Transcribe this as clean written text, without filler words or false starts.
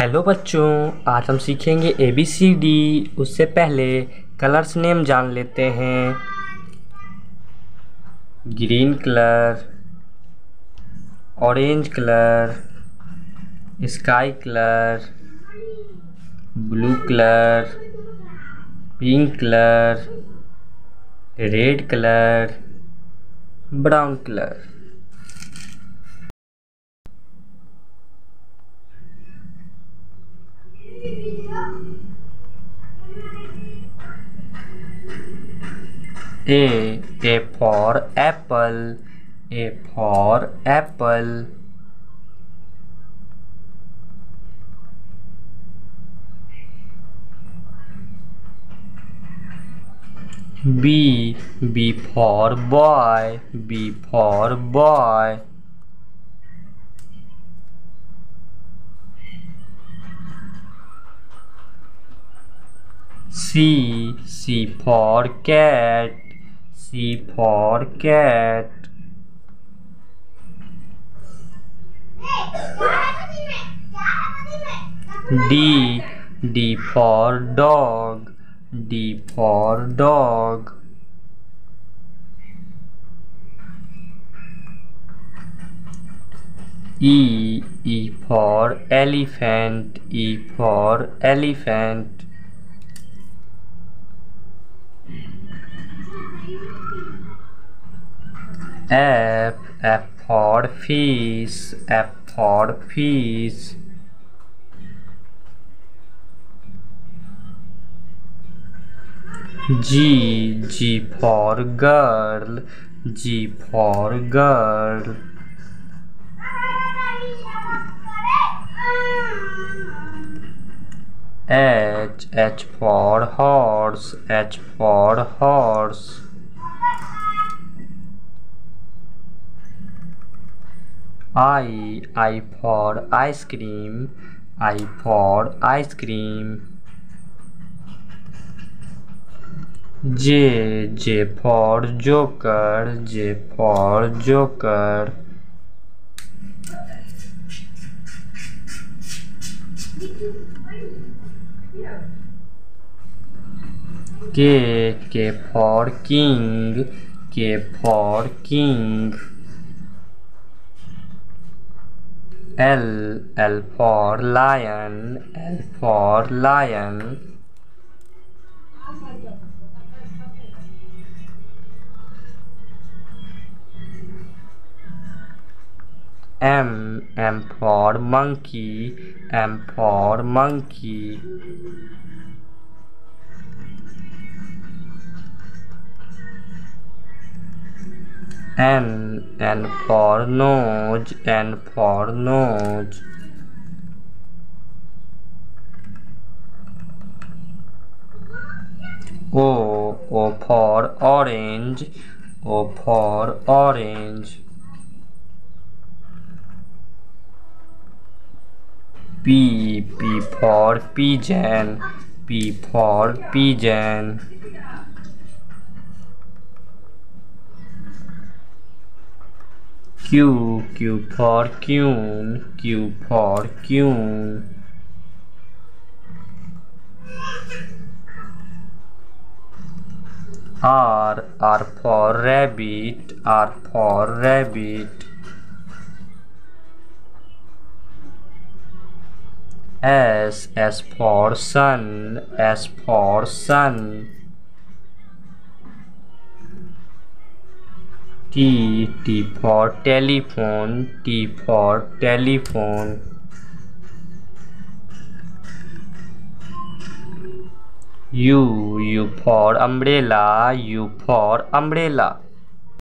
Hello बच्चों, आज हम सीखेंगे ABCD। उससे पहले कलर्स नेम जान लेते हैं। Green colour, orange colour, sky colour, blue colour, pink colour, red colour, brown colour. A for apple, A for apple. B for boy, B for boy. C for cat, C for cat. D for dog, D for dog. E for elephant, E for elephant. F for fish, F for fish. G for girl, G for girl. H for horse, H for horse. I for ice cream, I for ice cream. J for joker, J for joker. K for king, K for king. L for lion, L for lion. M for monkey, M for monkey. N for nose, N for nose. O for orange, O for orange. P for pigeon, P for pigeon. Q for queen, Q for queen. R for rabbit, R for rabbit. S for sun, S for sun. T for telephone, T for telephone. U for umbrella, U for umbrella.